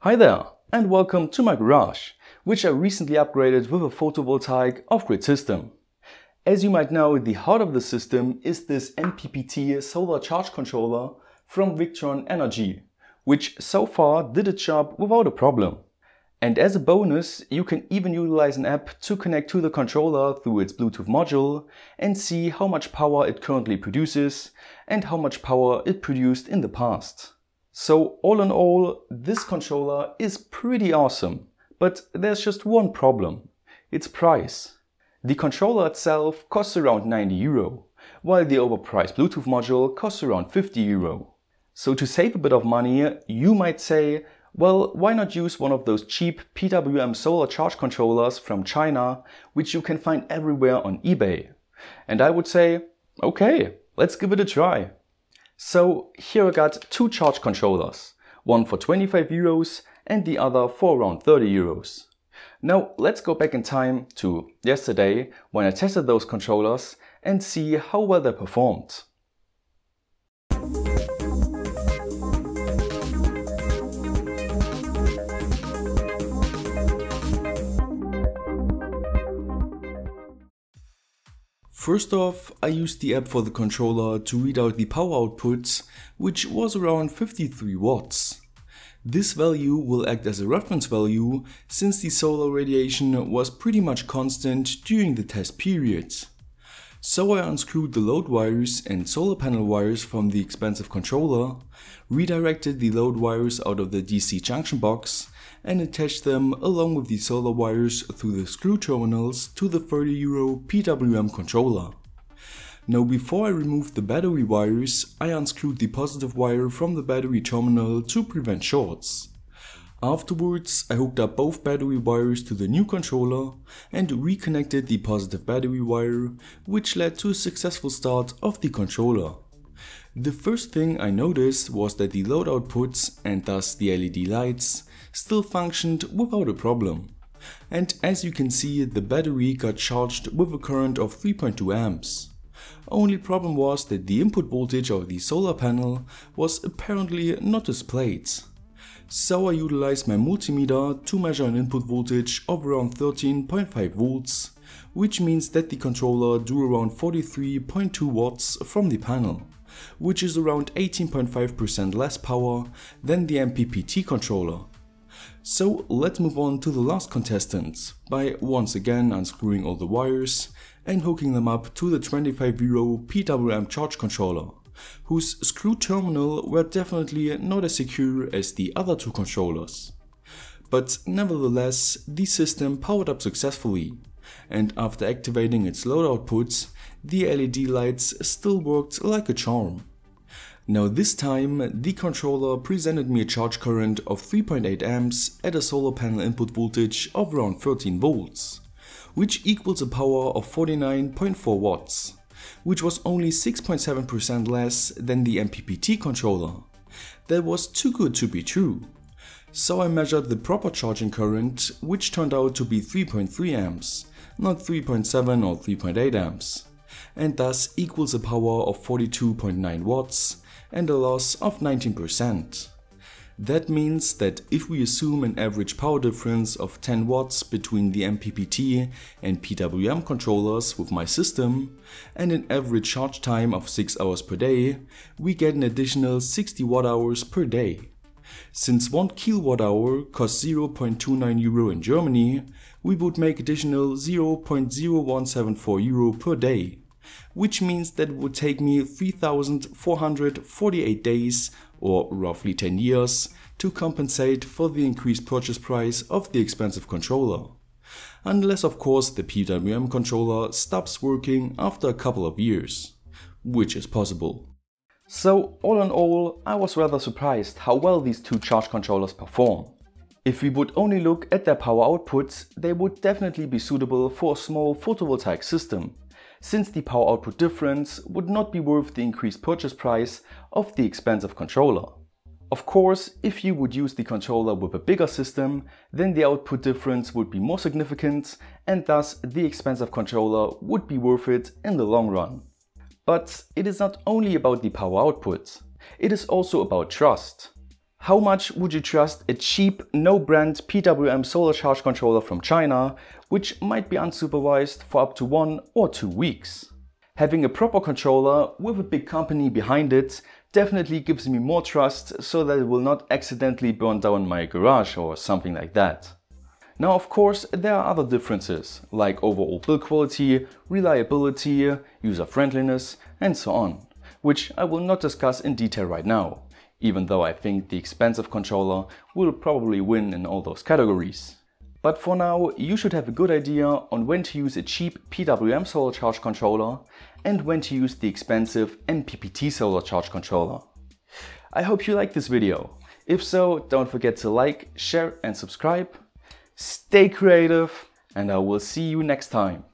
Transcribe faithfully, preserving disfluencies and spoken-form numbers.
Hi there and welcome to my garage, which I recently upgraded with a photovoltaic off-grid system. As you might know, the heart of the system is this M P P T solar charge controller from Victron Energy, which so far did its job without a problem. And as a bonus, you can even utilize an app to connect to the controller through its Bluetooth module and see how much power it currently produces and how much power it produced in the past. So all in all, this controller is pretty awesome, but there's just one problem: its price. The controller itself costs around ninety euro, while the overpriced Bluetooth module costs around fifty euro. So to save a bit of money, you might say, well, why not use one of those cheap P W M solar charge controllers from China, which you can find everywhere on eBay? And I would say, okay, let's give it a try. So here I got two charge controllers, one for twenty-five euros and the other for around thirty euros. Now let's go back in time to yesterday when I tested those controllers and see how well they performed. First off, I used the app for the controller to read out the power output, which was around fifty-three watts. This value will act as a reference value since the solar radiation was pretty much constant during the test period. So I unscrewed the load wires and solar panel wires from the expensive controller, redirected the load wires out of the D C junction box and attached them along with the solar wires through the screw terminals to the thirty euro P W M controller. Now before I removed the battery wires, I unscrewed the positive wire from the battery terminal to prevent shorts. Afterwards, I hooked up both battery wires to the new controller and reconnected the positive battery wire, which led to a successful start of the controller. The first thing I noticed was that the load outputs, and thus the L E D lights, still functioned without a problem. And as you can see, the battery got charged with a current of three point two amps. Only problem was that the input voltage of the solar panel was apparently not displayed. So I utilized my multimeter to measure an input voltage of around thirteen point five volts, which means that the controller drew around forty-three point two watts from the panel, which is around eighteen point five percent less power than the M P P T controller. So let's move on to the last contestant by once again unscrewing all the wires and hooking them up to the twenty-five euro P W M charge controller, whose screw terminal were definitely not as secure as the other two controllers. But nevertheless, the system powered up successfully, and after activating its load outputs, the L E D lights still worked like a charm. Now this time, the controller presented me a charge current of three point eight amps at a solar panel input voltage of around thirteen volts, which equals a power of forty-nine point four watts, which was only six point seven percent less than the M P P T controller. That was too good to be true. So I measured the proper charging current, which turned out to be three point three amps, not three point seven or three point eight amps, and thus equals a power of forty-two point nine watts and a loss of nineteen percent. That means that if we assume an average power difference of ten watts between the M P P T and P W M controllers with my system and an average charge time of six hours per day, we get an additional sixty watt hours per day. Since one kilowatt hour costs zero point two nine euro in Germany, we would make additional zero point zero one seven four euro per day, which means that it would take me three thousand four hundred forty-eight days, or roughly ten years, to compensate for the increased purchase price of the expensive controller. Unless of course the P W M controller stops working after a couple of years, which is possible. So all in all, I was rather surprised how well these two charge controllers perform. If we would only look at their power outputs, they would definitely be suitable for a small photovoltaic system, since the power output difference would not be worth the increased purchase price of the expensive controller. Of course, if you would use the controller with a bigger system, then the output difference would be more significant and thus the expensive controller would be worth it in the long run. But it is not only about the power output, it is also about trust. How much would you trust a cheap, no-brand P W M solar charge controller from China, which might be unsupervised for up to one or two weeks? Having a proper controller with a big company behind it definitely gives me more trust, so that it will not accidentally burn down my garage or something like that. Now, of course, there are other differences, like overall build quality, reliability, user-friendliness, and so on, which I will not discuss in detail right now, even though I think the expensive controller will probably win in all those categories. But for now, you should have a good idea on when to use a cheap P W M solar charge controller and when to use the expensive M P P T solar charge controller. I hope you liked this video. If so, don't forget to like, share and subscribe. Stay creative, and I will see you next time.